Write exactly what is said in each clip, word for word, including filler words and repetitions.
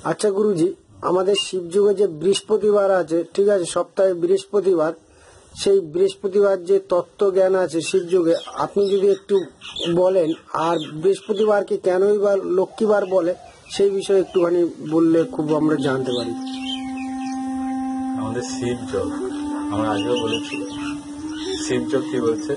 আচ্ছা গুরুজি, আমাদের শিবযুগে যে বৃহস্পতিবার আছে, ঠিক আছে, সপ্তাহে বৃহস্পতিবার, সেই বৃহস্পতিবার যে তত্ত্ব জ্ঞান আছে শিবযুগে, আপনি যদি একটু বলেন, আর বৃহস্পতিবারকে কেনই বা লক্ষ্মীবার বলে সেই বিষয়ে একটুখানি বললে খুব আমরা জানতে পারি। আমাদের শিবযোগ, আমরা আগেও বলেছি, শিবযোগ কি বলছে,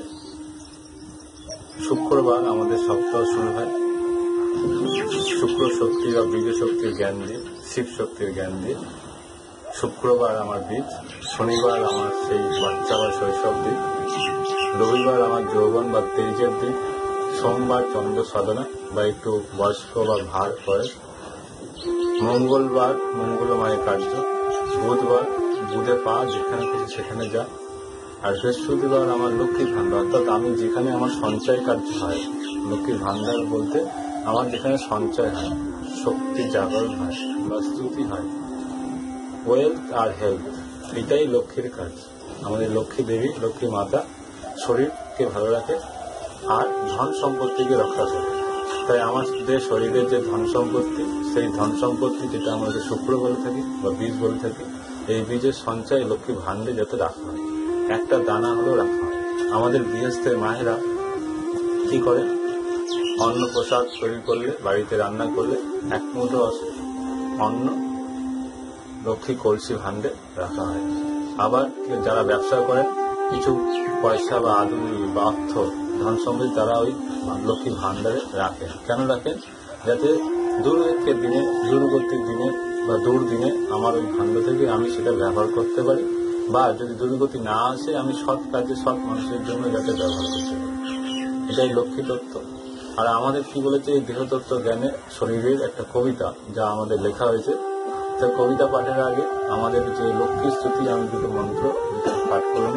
শুক্রবার আমাদের সপ্তাহ শুরু হয় শুক্র শক্তি বা বীজ শক্তির জ্ঞান দিয়ে, শিব শক্তির জ্ঞান দিয়ে। শুক্রবার আমার বীজ, শনিবার আমার সেই বাচ্চা বা শৈশব দিক, রবিবার আমার যৌবন বা তেজের দিক, সোমবার চন্দ্র সাধনা বা একটু বয়স্ক বা ভার বয়স, মঙ্গলবার মঙ্গলময় কার্য, বুধবার বুধে পা, যেখানে খুশি সেখানে যা, আর বৃহস্পতিবার আমার লক্ষ্মীর ভান্ডার, অর্থাৎ আমি যেখানে আমার সঞ্চয় কার্য হয়। লক্ষ্মীর ভান্ডার বলতে আমার যেখানে সঞ্চয় হয়, শক্তি জাগরণ হয় বা স্তুতি হয়, ওয়েলথ আর হেলথ, এটাই লক্ষ্মীর কাজ। আমাদের লক্ষ্মী দেবী, লক্ষ্মী মাতা শরীরকে ভালো রাখে আর ধন সম্পত্তিকে রক্ষা করে। তাই আমাদের শরীরের যে ধন সম্পত্তি, সেই ধন সম্পত্তি যেটা আমাদের শুক্র বলে থাকি বা বীজ বলে থাকি, এই বীজের সঞ্চয় লক্ষ্মী ভান্ডে যাতে রাখা হয়, একটা দানা হলেও রাখা হয়। আমাদের গৃহস্থের মায়েরা কি করে, অন্ন প্রসাদ তৈরি করলে, বাড়িতে রান্না করলে এক মুঠো অন্ন লক্ষ্মী কলসি ভান্ডে রাখা হয়। আবার যারা ব্যবসা করেন, কিছু পয়সা বা আদুলি বা অর্থ ধন সম্পত্তি তারা ওই লক্ষ্মী ভান্ডারে রাখেন। কেন রাখেন? যাতে দুর্ভিক্ষের দিনে, দূরবর্তীর দিনে বা দূর দিনে আমার ওই ভান্ড থেকে আমি সেটা ব্যবহার করতে পারি, বা যদি দুর্গতি না আসে আমি সৎ কাজে, সৎ মানুষের জন্য যাতে ব্যবহার করতে পারি। এটাই লক্ষ্মী তত্ত্ব। আর আমাদের কি বলেছে, এই দেহতত্ত্ব জ্ঞানে শরীরের একটা কবিতা যা আমাদের লেখা হয়েছে। তা কবিতা পাঠের আগে আমাদের যে লক্ষ্মী স্তুতি, আমি দুটো মন্ত্র পাঠ করলাম।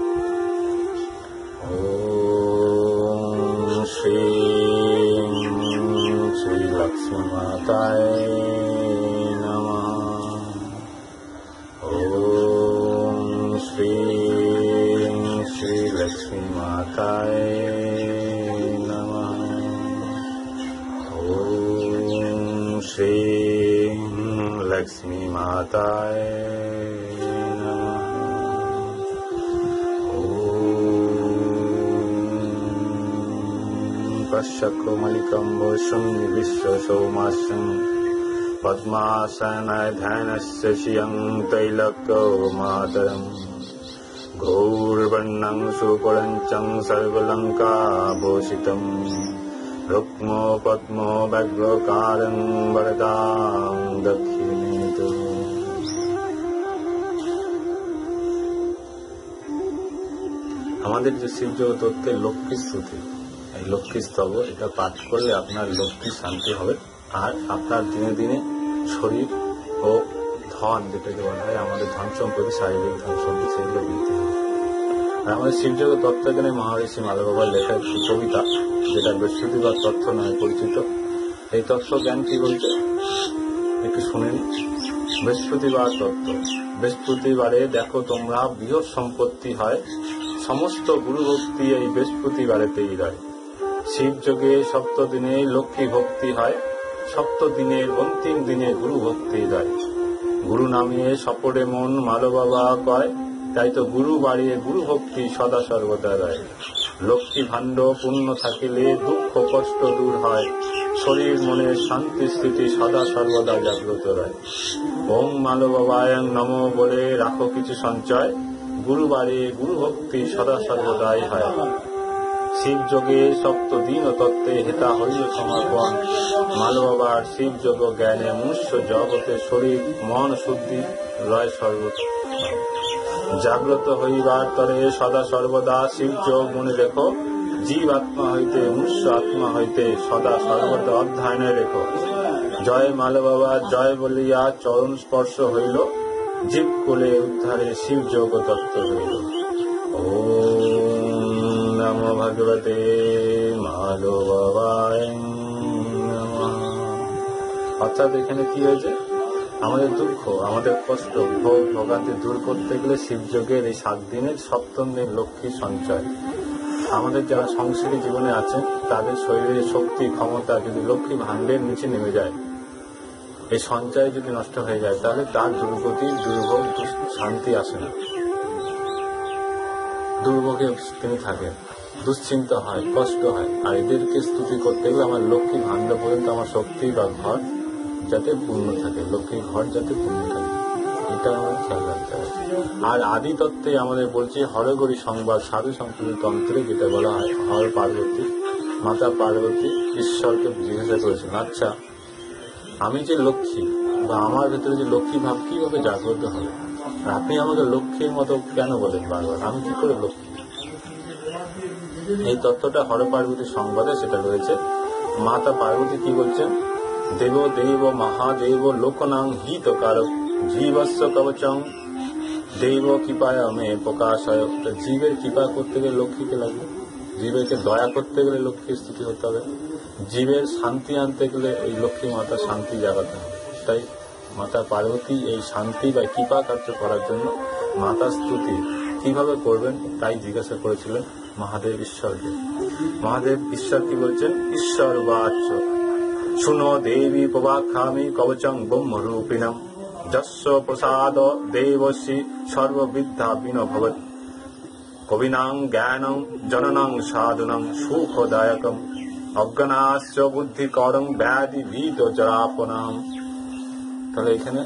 ওম শ্রী শ্রী লক্ষ্মী মাতায় নমঃ। ওম শ্রী শ্রী লক্ষ্মী মাতায় নমঃ। ওম শ্রী লক্ষ্মী মাতায় নমঃ। ওম পশ্যকমলিকম বৈষম বিশ্ব সৌমাস্যং পদ্মাসনায় ধ্যানস্য শিয়ং তৈলক্যমাতরম গৌরবর্ণং সুপরঞ্চং সর্বলঙ্কাভূষিতম রুক্মো পদ্মো ব্যগ্রকারং বরদাং দক্ষিণেত। আমাদের যে শিবযোগ তত্ত্বের লক্ষ্মী স্তুতি, এই লক্ষ্মী স্তব, এটা পাঠ করলে আপনার লক্ষ্মী শান্তি হবে আর আপনার দিনে দিনে শরীর ও ধন, যেটাকে বলা হয় আমাদের ধন সম্পত্তি, শারীরিক ধন সম্পত্তি, সেগুলো বৃদ্ধি হবে। আর আমাদের শিবযোগ তত্ত্বজ্ঞানে মহারিষি মাধব বাবার লেখা একটি কবিতা, যেটা বৃহস্পতিবার তত্ত্ব নামে পরিচিত। এই তত্ত্ব জ্ঞান কি বলছে একটু শুনেন। বৃহস্পতিবার তত্ত্ব। বৃহস্পতিবারে দেখো তোমরা বৃহৎ সম্পত্তি হয়, সমস্ত গুরু ভক্তি এই বৃহস্পতিবারেতেই রয়। শিবযোগে সপ্ত দিনে লক্ষ্মী ভক্তি হয়, সপ্ত দিনের অন্তিম দিনে গুরু ভক্তি রয়। গুরু নামে সপরে মন মালো বাবা কয়, তাই তো গুরু বাড়িয়ে গুরু ভক্তি সদা সর্বদা রয়। লক্ষ্মী ভাণ্ড পূর্ণ থাকিলে দুঃখ কষ্ট দূর হয়, শরীর মনের শান্তি স্থিতি সদা সর্বদা জাগ্রত রয়। ওম মালো বাবায় নমো বলে রাখো কিছু সঞ্চয়, গুরু বাড়িয়ে গুরু ভক্তি সদা সর্বদাই হয়। শিবযোগে সপ্ত দিন ও তত্ত্বে হেতা হইল সমর্পণ, মালো বাবার শিবযোগ জ্ঞানে মনুষ্য জগতে শরীর মন শুদ্ধি রয় সর্বত। জাগ্রত হইবার তরে সদা সর্বদা শিবযোগ মনে রেখো, জীব আত্মা হইতে মনুষ্য আত্মা হইতে সদা সর্বদা অধ্যয়নে রেখো। জয় মালো বাবার জয় বলিয়া চরণ স্পর্শ হইল, জীব কোলে উদ্ধারে শিবযোগ তত্ত্ব হইল। ওম নমো ভগবতে মালো বাবায় নমঃ। অর্থাৎ এখানে কি হয়েছে, আমাদের দুঃখ, আমাদের কষ্ট, ভোগ ভোগান্তি দূর করতে গেলে শিবযোগের এই সাত দিনের সপ্তম দিন লক্ষ্মী সঞ্চয়। আমাদের যারা সংসারী জীবনে আছেন, তাদের শরীরের শক্তি ক্ষমতা যদি লক্ষ্মী ভাণ্ডের নিচে নেমে যায়, এই সঞ্চয় যদি নষ্ট হয়ে যায় তাহলে তার দুর্গতি, দুর্ভোগ, শান্তি আসে না, দুর্ভোগে তিনি থাকেন, দুশ্চিন্তা হয়, কষ্ট হয়। আর এদেরকে স্তুতি করতে গেলে আমার লক্ষ্মী ভান্ডার পর্যন্ত আমার শক্তি বা ঘর যাতে পূর্ণ থাকে, লক্ষ্মীর ঘর যাতে পূর্ণ থাকে, এটা আমাদের খেয়াল রাখতে হবে। আর আদি তত্ত্বে আমাদের বলছে হরগরি সংবাদ সাধু সংস্কৃত তন্ত্রে যেটা বলা হয়, হর পার্বতী, মাতা পার্বতী ঈশ্বরকে জিজ্ঞাসা করেছেন, আচ্ছা আমি যে লক্ষ্মী বা আমার ভেতরে যে লক্ষ্মী ভাব কিভাবে জাগ্রত হবে, আর আপনি আমাকে লক্ষ্মীর মতো কেন বলেন বারবার, আমি কি করে লক্ষ্মী? এই তত্ত্বটা হর পার্বতীর সংবাদে সেটা রয়েছে। মাতা পার্বতী কি বলছেন, দেব দেব মহাদেব লোকনাং হিতকারক জীবস্য কবচং দেব কৃপায় মে প্রকাশায়। জীবের কৃপা করতে গেলে লক্ষ্মীকে লাগবে, জীবেরকে দয়া করতে গেলে লক্ষ্মীর স্তুতি হতে হবে, জীবের শান্তি আনতে গেলে এই লক্ষ্মী মাতা শান্তি জাগাতে হবে। তাই মাতা পার্বতী এই শান্তি বা কৃপা কার্য করার জন্য মাতা স্তুতি কিভাবে করবেন তাই জিজ্ঞাসা করেছিলেন মহাদেব ঈশ্বরকে। মহাদেব ঈশ্বর কি বলছেন, ঈশ্বর বাচ শুনো দেবী প্রবাখ্যামি কবচং ব্রহ্মরূপিণম যস্য প্রসাদ দেবশ্রী সর্ববিদ্যা বিনভবৎ কবিনাং জ্ঞানং জননং সাধুনং সুখদায়কম অজ্ঞানাস্য বুদ্ধিকরং ব্যাধি ভীত জরাপনাম। তাহলে এখানে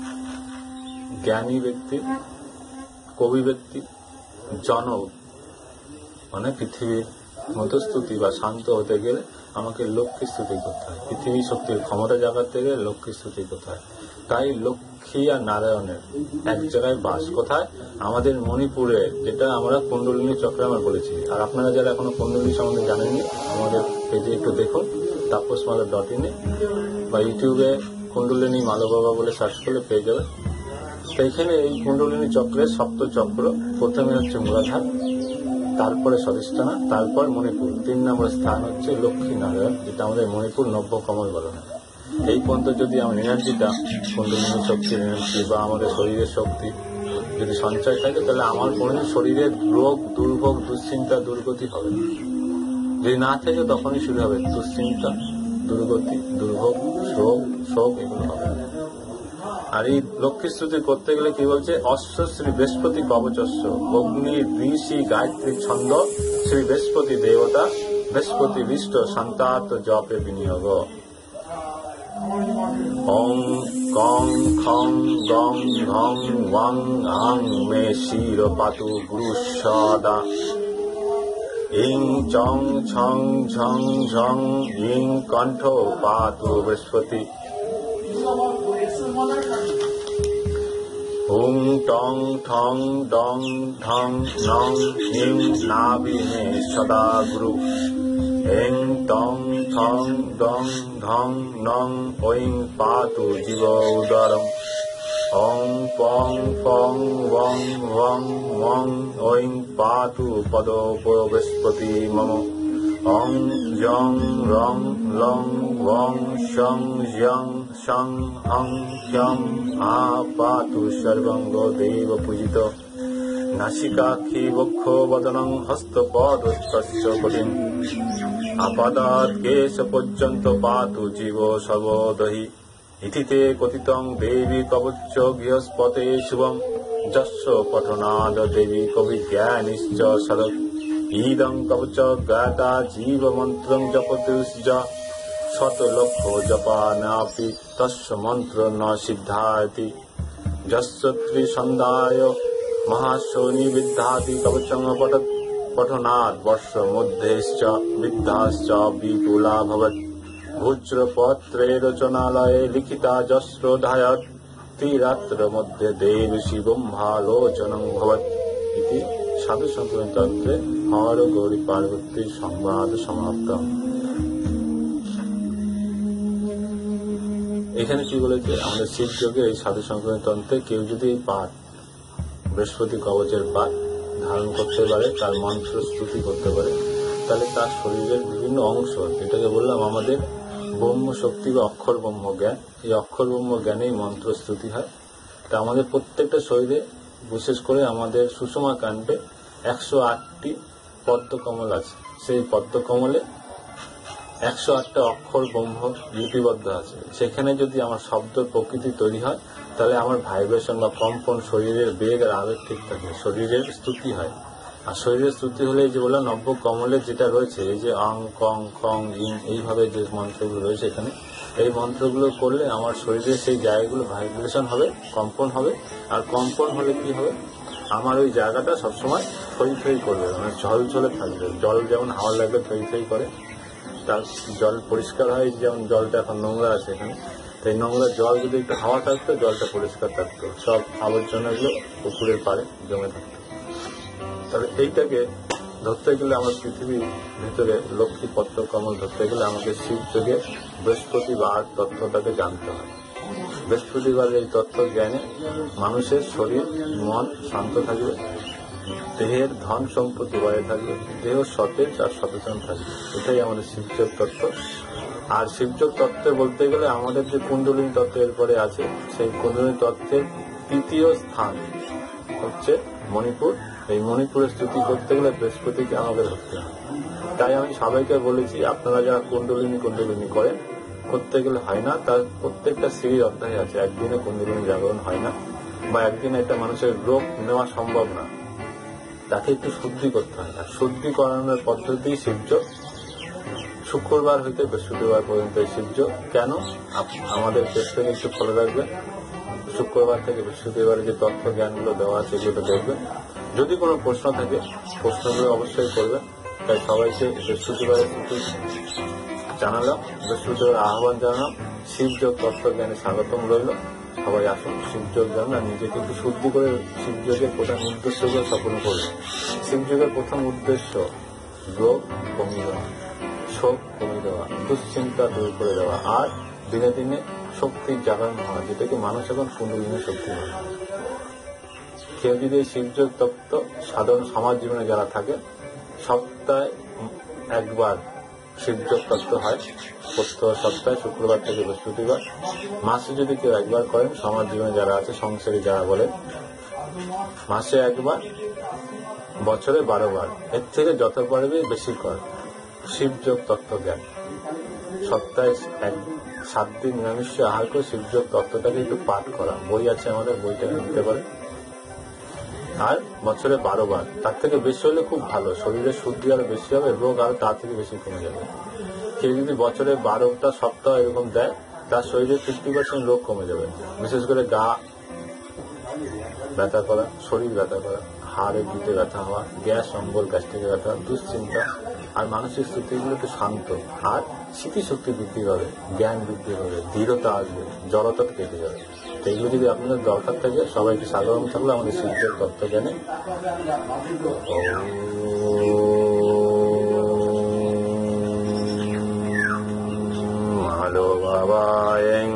জ্ঞানী ব্যক্তি, কবি ব্যক্তি, জন মানে পৃথিবীর মতো স্তুতি বা শান্ত হতে গেলে আমাকে লক্ষ্মী স্তুতি করতে হয়, পৃথিবী শক্তির ক্ষমতা জাগাতে গেলে লক্ষ্মী স্তুতি করতে হয়। তাই লক্ষ্মী আর নারায়ণের এক জায়গায় বাস কোথায়, আমাদের মণিপুরে, যেটা আমরা কুণ্ডলিনী চক্রে আমরা বলেছি। আর আপনারা যারা এখনো কুণ্ডলিনী সম্বন্ধে জানেননি, আমাদের পেজে একটু দেখুন তাপসমালা ডট ইনে বা ইউটিউবে কুণ্ডলিনী মালবাবা বলে সার্চ করলে পেয়ে যাবে। তো এখানে এই কুণ্ডলিনী চক্রের সপ্ত চক্র, প্রথমে হচ্ছে মূলাধার, তারপরে স্বধিষ্ঠানা, তারপর মণিপুর, তিন নম্বর স্থান হচ্ছে লক্ষ্মী নারায়ণ, যেটা আমাদের মণিপুর নব্য কমল বলা হয়। এই পর্যন্ত যদি আমার এনার্জিটা কুণ্ডলিনী শক্তির এনার্জি বা আমাদের শরীরের শক্তি যদি সঞ্চয় থাকে, তাহলে আমার কোনোদিন শরীরের রোগ, দুর্ভোগ, দুশ্চিন্তা, দুর্গতি হবে না। যদি না থাকে তখনই শুরু হবে দুশ্চিন্তা, দুর্গতি, দুর্ভোগ, শোক শোক এগুলো হবে। আর এই লক্ষ্মী স্তুতি করতে গেলে কি বলছে, অশ্ব শ্রী বৃহস্পতি কবচস্য অগ্নি ঋষি গায়ত্রী ছন্দ শ্রী বৃহস্পতি দেবতা বৃহস্পতি বিষ্ট শান্তাত জপে বিনিয়োগ। ওং কং খং গং ঘং ওয়াং আং মে শির পাতু গুরু সদা ইং চং ছং ঝং ঝং ইং কণ্ঠ পাতু বৃহস্পতি হুং টং ঠং ডং ঢং নং হিং নাভি মে সদা গুরু এং টং ঠং ডং ঢং নং ঐং পাতু জীব উদরম ওং পং ফং ওং ওং ওং ঐং পাতু পদ বৃহস্পতি মম ওং জং রং লং ওং শং যং শং হং হ্যং আ পাতু সর্বঙ্গ দেব পূজিত নাসিকাক্ষি বক্ষ বদনং হস্তপদ স্পর্শ কঠিন আপাদাত কেশ পর্যন্ত পাতু জীব সর্বদহি ইতিতে কথিতং দেবী কবচ গৃহস্পতে শুভম যস্য পঠনাদ দেবী কবি জ্ঞানিশ্চ সদক ইদং কবচ গাতা জীব মন্ত্রং জপতুস্য শত লক্ষ জপা নাপি তস্য মন্ত্র ন সিদ্ধাতি যস্য ত্রিসন্ধ্যায় মহাশনি বিদ্যাতি কবচং পঠত পঠনাদ বর্ষ মধ্যেশ্চ বিদ্যাশ্চ বিপুলা ভবৎ ভূজ্রপত্রে রচনালয়ে লিখিতা যশ্রোধায়ত ত্রিরাত্র মধ্যে দেবী ব্রহ্মালোচনং ভবৎ ইতি সাধু সংকীর্তন তন্ত্রে হর গৌরী পার্বতীর সংবাদ সমাপ্ত। এখানে কি বলেছে, আমাদের শিব যোগে এই সাধু সংকীর্তন তন্ত্রে কেউ যদি এই পাঠ, বৃহস্পতি কবচের পাঠ ধারণ করতে পারে, তার মন্ত্র স্তুতি করতে পারে, তাহলে তার শরীরের বিভিন্ন অংশ, যেটাকে বললাম আমাদের ব্রহ্ম শক্তি বা অক্ষর ব্রহ্ম জ্ঞান, এই অক্ষর ব্রহ্ম জ্ঞানেই মন্ত্র স্তুতি হয়। তা আমাদের প্রত্যেকটা শরীরে, বিশেষ করে আমাদের সুষমা কাণ্ডে একশো আটটি পদ্মকমল আছে। সেই পদ্মকমলে একশো আটটা অক্ষর ব্রহ্ম লিপিবদ্ধ আছে। সেখানে যদি আমার শব্দ প্রকৃতি তৈরি হয়, তাহলে আমার ভাইব্রেশন বা কম্পন, শরীরের বেগ আর আবেগ ঠিক থাকে, শরীরের স্তুতি হয়। আর শরীরের স্তুতি হলে এই যে বললাম নব্য কমলের যেটা রয়েছে, এই যে অং কং খং ইং, এইভাবে যে মন্ত্রগুলো রয়েছে এখানে, এই মন্ত্রগুলো করলে আমার শরীরের সেই জায়গাগুলো ভাইব্রেশন হবে, কম্পন হবে। আর কম্পন হলে কি হবে, আমার ওই জায়গাটা সবসময় থই থই করবে, মানে ঝল ঝলে থাকবে। জল যেমন হাওয়া লাগলে থই থই করে, তার জল পরিষ্কার হয়, যেমন জলটা এখন নোংরা আছে এখানে, তাই নোংরা জল যদি একটু হাওয়া থাকতো জলটা পরিষ্কার থাকতো, সব আবর্জনাগুলো পুকুরের পাড়ে জমে থাকতো। তবে এইটাকে ধরতে গেলে আমার পৃথিবীর ভিতরে লক্ষ্মী পত্র কমল ধরতে গেলে আমাকে শিব যোগে বৃহস্পতিবার তত্ত্বটাকে জানতে হয়। বৃহস্পতিবারের এই তত্ত্ব জ্ঞানে মানুষের শরীর মন শান্ত থাকবে, দেহের ধন সম্পত্তি বাড়ে থাকবে, দেহ সতেজ আর সচেতন থাকবে। এটাই আমাদের শিবযোগ তত্ত্ব। আর শিবযোগ তত্ত্বে বলতে গেলে আমাদের যে কুণ্ডলিনী তত্ত্ব এরপরে আছে, সেই কুণ্ডলিনী তত্ত্বের তৃতীয় স্থান হচ্ছে মণিপুর। এই মণিপুরের স্তুতি করতে গেলে বৃহস্পতিকে আমাদের ধরতে হয়। তাই আমি সবাইকে বলেছি, আপনারা যারা কুণ্ডলিনী কুণ্ডলিনী করেন, করতে গেলে হয় না, তার প্রত্যেকটা সিঁড়ির অধ্যায় আছে। একদিনে কুণ্ডলিনী জাগরণ হয় না, বা একদিনে একটা মানুষের রোগ নেওয়া সম্ভব না, তাকে একটু শুদ্ধি করতে হয়। আর শুদ্ধি করানোর পদ্ধতি শিবযোগ। শুক্রবার হইতে বৃহস্পতিবার পর্যন্ত এই শিবযোগ। কেন? আমাদের পেছনে একটু ফলো রাখবেন, শুক্রবার থেকে বৃহস্পতিবারে যে তথ্য জ্ঞানগুলো দেওয়া আছে এগুলো দেখবেন। যদি কোনো প্রশ্ন থাকে প্রশ্নগুলো অবশ্যই করবেন। তাই সবাইকে বৃহস্পতিবারের কিন্তু জানালাম, বৃহস্পতিবার আহ্বান জানালাম, শিবযোগ তথ্য জ্ঞানে স্বাগতম রইল। সবাই আসুন শিবযোগ জানুন, আর নিজেকে একটু শুদ্ধি করে শিবযোগের প্রধান উদ্দেশ্যগুলো সফল করুন। শিবযোগের প্রথম উদ্দেশ্য রোগ কমিয়ে দেওয়া, শোক কমিয়ে দেওয়া, দুশ্চিন্তা দূর করে দেওয়া, আর দিনে দিনে শক্তির জাগরণ হওয়া, যেটাকে মানুষ এখন কুণ্ডলিনী শক্তি হয়। কেউ যদি এই শিবযোগ তত্ত্ব সাধারণ সমাজ জীবনে যারা থাকে, সপ্তাহে একবার শিবযোগ তত্ত্ব হয়, প্রত্যহ সপ্তাহে শুক্রবার থেকে বৃহস্পতিবার। মাসে যদি কেউ একবার করেন, সমাজ জীবনে যারা আছে, সংসারী যারা বলেন, মাসে একবার, বছরে বারো বার, এর থেকে যত পারবে বেশি কর শিবযোগ তত্ত্ব জ্ঞান। সপ্তাহে এক সাত দিন নিরামিষ আহার করে শিবযোগ তত্ত্বটাকে একটু পাঠ করা, বই আছে আমাদের, বইটা নিতে পারে। আর বছরে বারো বার, তার থেকে বেশি হলে খুব ভালো, শরীরের শুদ্ধি আরো বেশি হবে, রোগ আরো তার থেকে বেশি কমে যাবে। কেউ যদি বছরে বারোটা সপ্তাহ এরকম দেয়, তার শরীরের ফিফটি পার্সেন্ট রোগ কমে যাবে। বিশেষ করে গা ব্যথা করা, শরীর ব্যথা করা, হাড়ে পিঠে ব্যথা হওয়া, গ্যাস অম্বল, গ্যাস্ট্রিকে ব্যথা, দুশ্চিন্তা, আর মানসিক স্থিতিগুলো একটু শান্ত, আর স্মৃতিশক্তি বৃদ্ধি হবে, জ্ঞান বৃদ্ধি হবে, দৃঢ়তা আসবে, জড়তা কেটে যাবে। তো এগুলো যদি আপনাদের দরকার থাকে, সবাইকে স্বাগতম থাকলে আমাদের শিবযোগ তত্ত্ব জ্ঞানে। ভালো বাবা